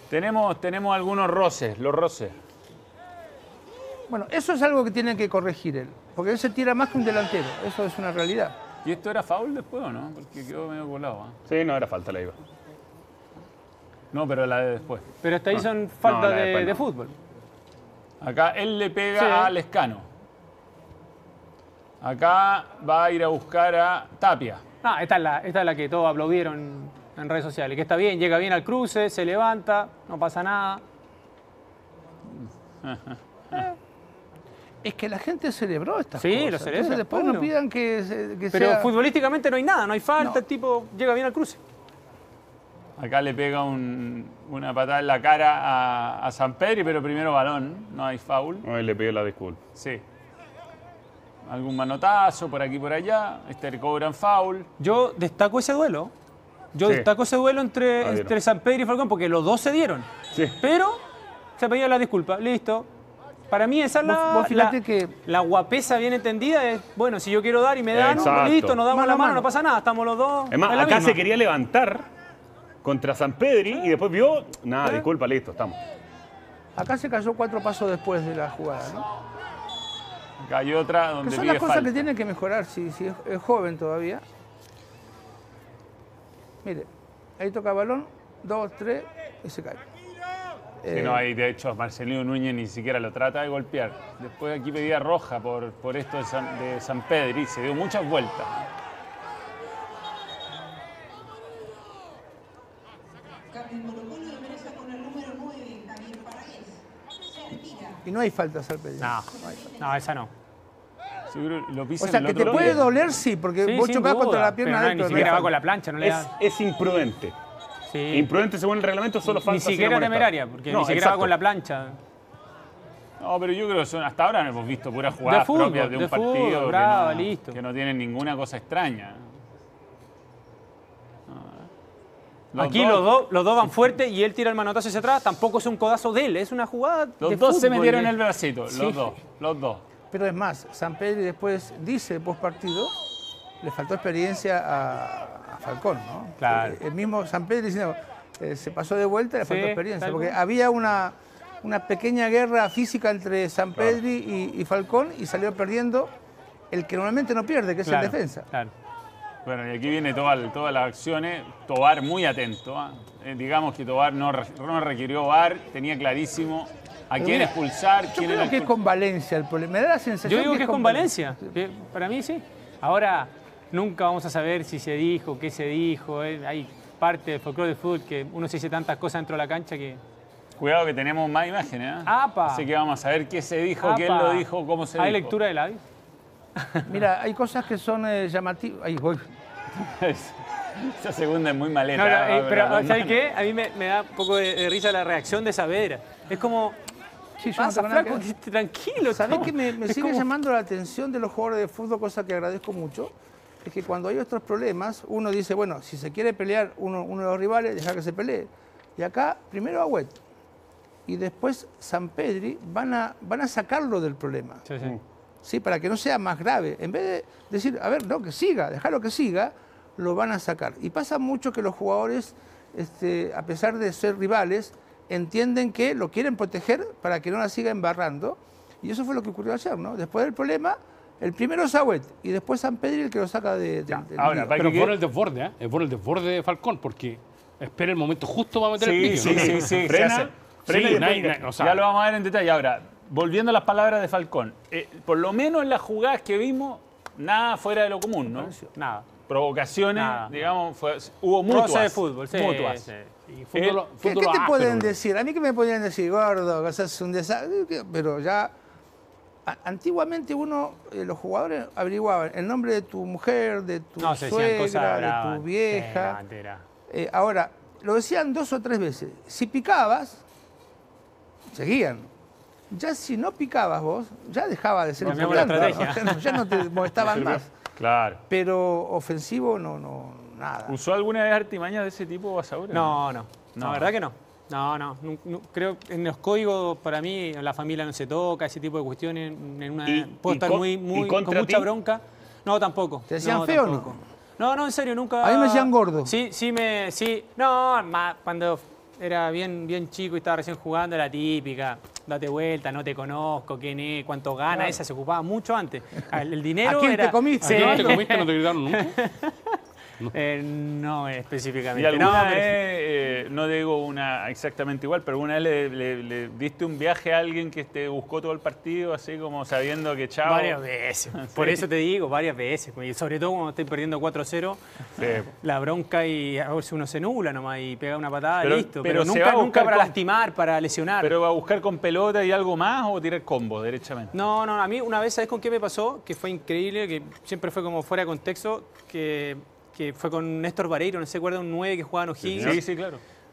Tenemos algunos roces, los roces. Bueno, eso es algo que tiene que corregir él, porque él se tira más que un delantero, eso es una realidad. ¿Y esto era foul después o no? Porque quedó medio colado. Sí, no era falta, la iba. No, pero la de después. Pero hasta ahí son faltas de no. fútbol. Acá él le pega a Lescano. Acá va a ir a buscar a Tapia. Ah, esta es la que todos aplaudieron en redes sociales. Que está bien, llega bien al cruce, se levanta, no pasa nada. Es que la gente celebró estas Sí, cosas. lo celebra, Entonces después bueno. no pidan que Pero sea... futbolísticamente no hay nada, no hay falta, No. el tipo llega bien al cruce. Acá le pega una patada en la cara a Sampedri, pero primero balón, no hay foul. Hoy le pido la disculpa. Sí. Algún manotazo por aquí y por allá. Le cobran foul. Yo destaco ese duelo. Sí. Destaco ese duelo entre Sampedri y Falcón, porque los dos se dieron. Sí. Pero se pedía la disculpa, listo. Para mí esa es Vos fíjate que... la guapesa bien entendida. Es, bueno, si yo quiero dar y me dan, Exacto. listo, nos damos Mano la a mano, mano. no pasa nada, estamos los dos. Es más, en la acá misma. se quería levantar contra Sampedri y después vio, nada, disculpa, listo, estamos. Acá se cayó 4 pasos después de la jugada, ¿no? Acá hay otra Que donde son pide las cosas falta. que tienen que mejorar si es joven todavía. Mire, ahí toca balón, 2, 3 y se cae. Sí, no, ahí de hecho Marcelino Núñez ni siquiera lo trata de golpear. Después aquí pedía roja por esto de Sampedri, se dio muchas vueltas. Y no hay faltas al pedir. No, esa no. Seguro lo O pisan sea, el que te otro puede día. doler, sí, porque Sí, vos sin chocás contra duda, la pierna pero de él, ni pero no siquiera hay va falta. con la plancha, no le da. Es imprudente. Sí. Imprudente según el reglamento, solo falta Ni si siquiera no molesta. temeraria, porque No, ni siquiera exacto. va con la plancha. No, pero yo creo que hasta ahora no hemos visto puras jugadas fútbol, propias de un de fútbol, partido brava, que, no, listo. que no tienen ninguna cosa extraña. Aquí los dos van fuerte y él tira el manotazo hacia atrás. Tampoco es un codazo de él, es una jugada Los de dos se fútbol. metieron el bracito, Sí. los dos. Pero es más, Sampedri después dice post partido, le faltó experiencia a Falcón, ¿no? Claro. El mismo Sampedri diciendo, se pasó de vuelta y le faltó Sí, experiencia, tal porque cual. había una pequeña guerra física entre Sampedri y Falcón y salió perdiendo el que normalmente no pierde, que es Claro, el defensa. claro. Bueno, y aquí viene todas las acciones. Tobar muy atento. Digamos que Tobar no requirió VAR, tenía clarísimo a quién mira, expulsar, Yo quién creo era que es con Valencia el problema. Me da la sensación Yo digo que es con Valencia. Que para mí sí. Ahora, nunca vamos a saber si se dijo, qué se dijo. Hay parte del folclore del fútbol que uno se dice tantas cosas dentro de la cancha que... Cuidado que tenemos más imágenes. ¡Apa! Así que vamos a ver qué se dijo, quién Apa. lo dijo, cómo se ¿Hay dijo. lectura de labios? Mira, hay cosas que son llamativas. Ahí voy. Esa segunda es muy maleta. No, va, pero con las ¿sabes dos qué? A mí me da un poco de risa la reacción de Saavedra. Es como... Sí, yo no Pasa, tengo nada que flaco, ver. tranquilo. ¿Sabés estamos- que me es sigue como- llamando la atención de los jugadores de fútbol, cosa que agradezco mucho? Es que cuando hay otros problemas, uno dice, bueno, si se quiere pelear uno de los rivales, dejar que se pelee. Y acá, primero Agüet y después Sampedri van a sacarlo del problema. Sí, sí. ¿Sí? Para que no sea más grave. En vez de decir, a ver, no, que siga, dejarlo que siga, lo van a sacar. Y pasa mucho que los jugadores, a pesar de ser rivales, entienden que lo quieren proteger para que no la siga embarrando. Y eso fue lo que ocurrió ayer, ¿no? Después del problema, el primero es Agüet y después Sampedri el que lo saca del ahora, lío. para Pero que- por el desborde, ¿eh? Es por el desborde de Falcón, porque espera el momento justo para meter el pique. Sí, ¿no? sí, sí. Frena, se hace. frena Sí, y después- o sea, Ya lo vamos a ver en detalle. Ahora, volviendo a las palabras de Falcón, por lo menos en las jugadas que vimos, nada fuera de lo común, ¿no? Nada. Provocaciones, Nada. digamos, hubo mutuas. Roce de fútbol, sí. Mutuas. sí. y ¿Qué fútbol te áspero, pueden ¿no? decir? A mí que me podrían decir, gordo, que sos un desastre, pero ya... Antiguamente los jugadores averiguaban el nombre de tu mujer, de tu No, se decían cosas suegra, de bravas. tu vieja. antes era- Ahora, lo decían 2 o 3 veces. Si picabas, seguían. Ya si no picabas vos, ya dejaba de ser Cambiamos la importante, estrategia. ya no te molestaban más. Claro. Pero ofensivo, nada. ¿Usó alguna vez artimañas de ese tipo, Basaura? No, no. No. La verdad que no. No. Creo que en los códigos, para mí, en la familia no se toca, ese tipo de cuestiones. Puedo estar con contra mucha ti? bronca. No, tampoco. ¿Te decían no, feo o tampoco. No, en serio, nunca. A mí me decían gordo. Sí. No, más cuando era bien chico y estaba recién jugando, la típica, date vuelta, no te conozco, quién es, cuánto gana, Claro. esa se ocupaba mucho antes. El dinero ¿A quién era... te comiste? Sí. ¿A quién te comiste? ¿No te gritaron nunca? No ¿Y específicamente. alguna No, pero- vez, no digo una exactamente igual, pero alguna vez le diste un viaje a alguien que te buscó todo el partido, así como sabiendo que chao? Varias veces. Por eso te digo, varias veces. Y sobre todo cuando estoy perdiendo 4-0, Sí. la bronca y a veces uno se nubla nomás y pega una patada Pero- y listo. pero Pero, se va a nunca buscar para con- lastimar, para lesionar. ¿Pero va a buscar con pelota y algo más o tirar combo derechamente? No, a mí una vez, ¿sabes con qué me pasó? Que fue increíble, que siempre fue como fuera de contexto, que fue con Néstor Vareiro, no sé, ¿recuerda? Un 9 que jugaba en O'Higgins. Sí, sí, claro.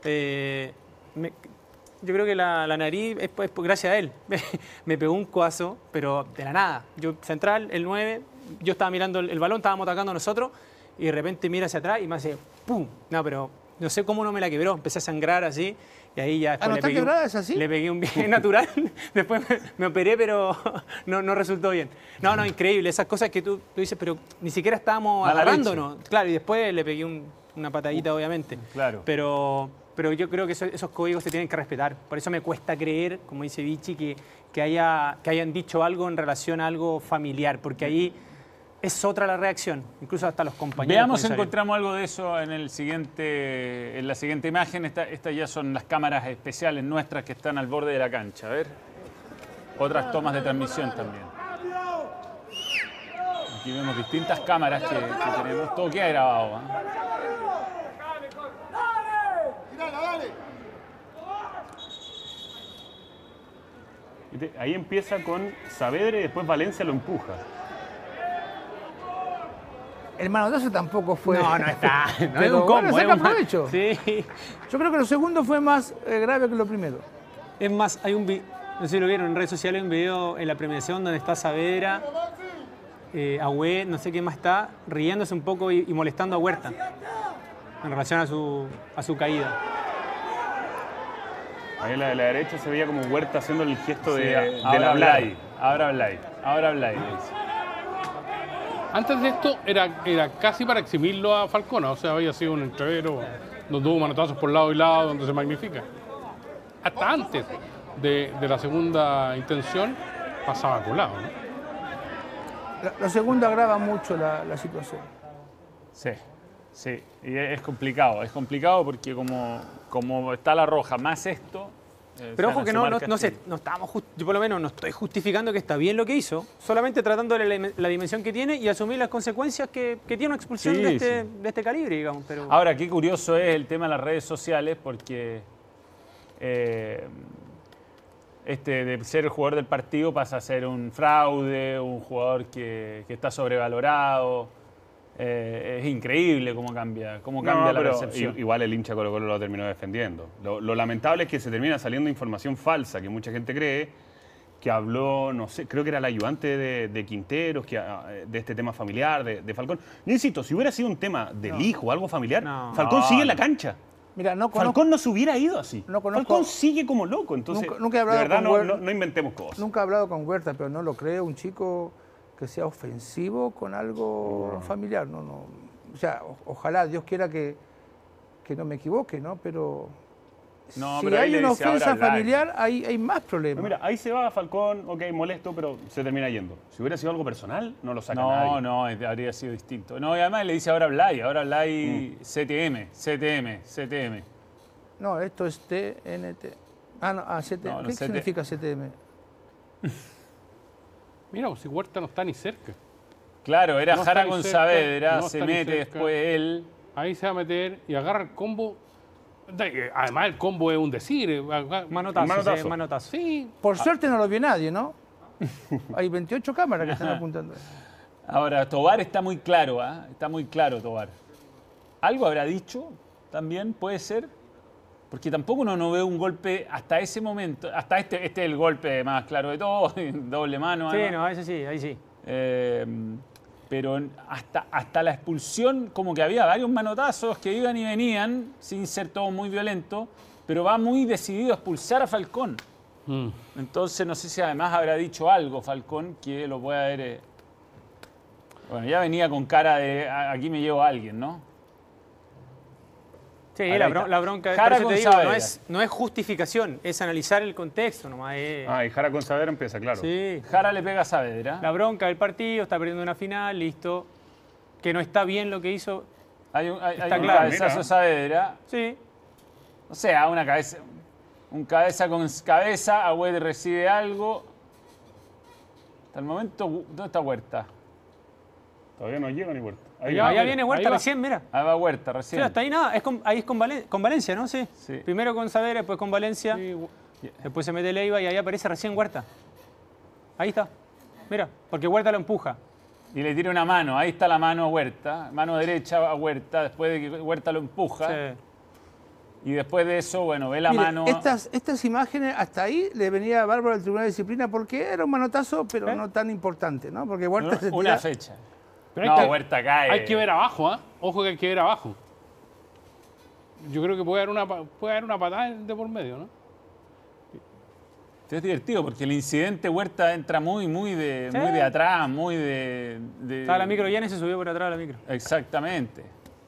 Yo creo que la nariz es gracias a él. Me pegó un coazo, pero de la nada. Yo central, el 9, yo estaba mirando el balón, estábamos atacando nosotros, y de repente mira hacia atrás y me hace ¡pum! No, pero no sé cómo no me la quebró. Empecé a sangrar así, y ahí ya después ¿no está quebrada? ¿Es así? le pegué un bien natural. Después me operé, pero no resultó bien. No, increíble. Esas cosas que tú dices, pero ni siquiera estábamos Mala agarrándonos. Claro, y después le pegué una patadita, obviamente. Claro. Pero yo creo que esos códigos se tienen que respetar. Por eso me cuesta creer, como dice Vichy, que hayan dicho algo en relación a algo familiar, porque ahí es otra la reacción, incluso hasta los compañeros. Veamos si pueden saber. encontramos algo de eso en la siguiente imagen. Estas ya son las cámaras especiales nuestras que están al borde de la cancha. A ver. Otras tomas de transmisión también. Aquí vemos distintas cámaras que tenemos. Todo queda grabado. ¿Ah? Ahí empieza con Saavedra y después Valencia lo empuja. El manotazo tampoco fue. No está. No es Pero un bueno, combo. saca es un- provecho. Sí. Yo creo que lo segundo fue más grave que lo primero. Es más, hay un video, no sé si lo vieron en redes sociales, un video en la premiación donde está Saavedra, Agüé, no sé quién más está, riéndose un poco y molestando a Huerta en relación a su caída. Ahí a la de la derecha se veía como Huerta haciendo el gesto Sí, de ahora hablar. habláis. Ahora habláis. Ahora habláis. le dice. Antes de esto era casi para eximirlo a Falcón, o sea, había sido un entrevero donde hubo manotazos por lado y lado, donde se magnifica. Hasta antes de la segunda intención pasaba colado, ¿no? La segunda agrava mucho la situación. Sí, sí. Y es complicado porque como está la roja más esto. Pero se ojo van a que sumar no castigos. estamos, yo por lo menos no estoy justificando que está bien lo que hizo, solamente tratándole la dimensión que tiene y asumir las consecuencias que tiene una expulsión Sí, de este calibre, digamos. Pero... Ahora, qué curioso es el tema de las redes sociales porque de ser el jugador del partido pasa a ser un fraude, un jugador que está sobrevalorado. Es increíble cómo cambia la pero percepción. igual el hincha Colo Colo lo terminó defendiendo. Lo lamentable es que se termina saliendo información falsa, que mucha gente cree que habló, no sé, creo que era el ayudante de Quinteros, de este tema familiar, de Falcón. Yo insisto, si hubiera sido un tema del hijo o algo familiar, No. Falcón sigue en la cancha. Mira, no conozco, Falcón no se hubiera ido así. No conozco- Falcón sigue como loco. Entonces, Nunca he hablado de verdad, con Huerta. no inventemos cosas. nunca he hablado con Huerta, pero no lo creo. Un chico que sea ofensivo con algo familiar. No. O sea, ojalá Dios quiera que no me equivoque, ¿no? Pero No, si pero ahí hay le una dice, ahora ofensa hablar. familiar, hay más problemas. Mira, ahí se va Falcón, ok, molesto, pero se termina yendo. Si hubiera sido algo personal, no lo saca nadie. No, habría sido distinto. No, y además le dice ahora habláis CTM. No, esto es TNT. CTM. No, no, ¿Qué CT. significa CTM? Mira, pues si Huerta no está ni cerca. Claro, era No Jara está ni con cerca, Saavedra, no se está ni mete cerca. después él. Ahí se va a meter y agarra el combo. Además, el combo es un decir. Manotazo, Manotazo. sí, manotazo. Sí, Por suerte no lo vio nadie, ¿no? Hay 28 cámaras que están apuntando. Ahora, Tobar está muy claro, ¿ah? Está muy claro Tobar. ¿Algo habrá dicho también? ¿Puede ser? Porque tampoco uno no ve un golpe hasta ese momento. Hasta este es el golpe más claro de todos, doble mano. Sí, además. no, eso sí, ahí sí. Pero hasta la expulsión, como que había varios manotazos que iban y venían, sin ser todo muy violento, pero va muy decidido a expulsar a Falcón. Entonces no sé si además habrá dicho algo Falcón que lo pueda haber... bueno, ya venía con cara de aquí me llevo a alguien, ¿no? Sí, Ahí la bronca, por Jara eso te con digo, Saavedra. no es justificación, es analizar el contexto nomás. Y Jara con Saavedra empieza, claro. Sí. Jara le pega a Saavedra. La bronca del partido, está perdiendo una final, listo. Que no está bien lo que hizo. Hay un Está claro, cabezazo mira. a Saavedra. Sí. O sea, un cabeza con cabeza, Agüed recibe algo. Hasta el momento, ¿dónde está Huerta? Todavía no llega ni Huerta. Ahí Ya, va. Allá mira, viene ahí Huerta va. recién, mira. Ahí va Huerta Sí, recién. hasta ahí nada. Ahí es con Valencia, ¿no? Sí. Sí. Primero con Saavedra, después con Valencia. Sí, Después se mete Leiva y ahí aparece recién Huerta. Ahí está. Mira, porque Huerta lo empuja. Y le tira una mano. Ahí está la mano a Huerta. Mano derecha a Huerta. Después de que Huerta lo empuja. Sí. Y después de eso, bueno, ve la Mire, mano. estas imágenes, hasta ahí le venía bárbaro al Tribunal de Disciplina porque era un manotazo, pero no tan importante, ¿no? Porque Huerta se Una tira... fecha. Pero No, Huerta cae. hay que ver abajo, ¿ah? Ojo que hay que ver abajo. Yo creo que puede haber una patada de por medio, ¿no? Es divertido porque el incidente Huerta entra muy de atrás, muy de... Estaba la micro llena y se subió por atrás la micro. Exactamente.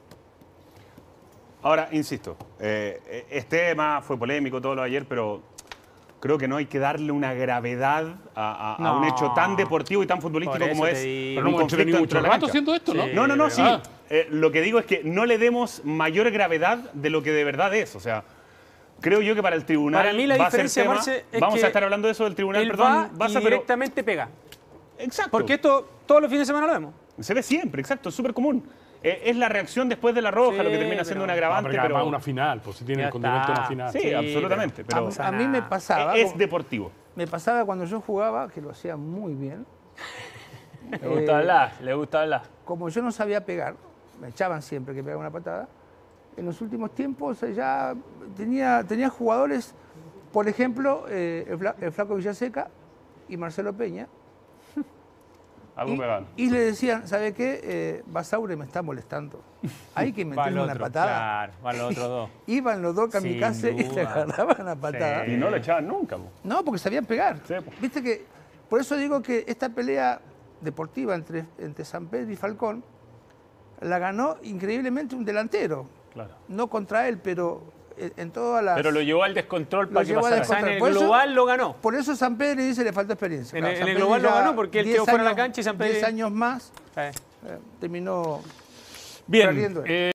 Ahora, insisto, este tema fue polémico todo lo de ayer, pero creo que no hay que darle una gravedad a No. un hecho tan deportivo y tan futbolístico Por como eso es te digo. Pero no un hemos hecho ni conflicto mucho dentro de la rato cancha. haciendo esto, ¿no? Sí. No, sí. Ah. Lo que digo es que no le demos mayor gravedad de lo que de verdad es. O sea, creo yo que para el tribunal Para mí la va a ser diferencia, tema. Marce, es Vamos que a estar hablando de eso del tribunal, Él perdón, va y pero directamente pega. exacto. Porque esto todos los fines de semana lo vemos. Se ve siempre, exacto, es súper común. Es la reacción después de la roja Sí, lo que termina siendo un pero- agravante, pero además pero una final, pues si tiene Ya el condimento de una está. final. sí, Sí, absolutamente, pero A mí me pasaba... es deportivo. Me pasaba cuando yo jugaba, que lo hacía muy bien. Le gusta hablar, le gusta hablar. Como yo no sabía pegar, me echaban siempre que pegaba una patada. En los últimos tiempos ya tenía jugadores, por ejemplo, el Flaco Villaseca y Marcelo Peña. Algo pegan. Y le decían, ¿sabe qué? Basaure me está molestando. Hay que Va al meterle una otro, patada. claro, va los otros dos. Iban los dos kamikaze y Sin le duda. agarraban a patada. Y no lo echaban nunca. Po. No, porque sabían pegar. Sí, po. Viste que, por eso digo que esta pelea deportiva entre San Pedro y Falcón la ganó increíblemente un delantero. Claro. No contra él, pero en todas las... Pero lo llevó al descontrol Lo para que llevó al pasara. O sea, en el Por eso- global lo ganó. Por eso San Pedro le dice le falta experiencia. En Claro, el San Pedro global lo ya ganó porque él 10 quedó fuera de la años- cancha y San Pedro- 10 años más Sí. terminó Bien. perdiendo él.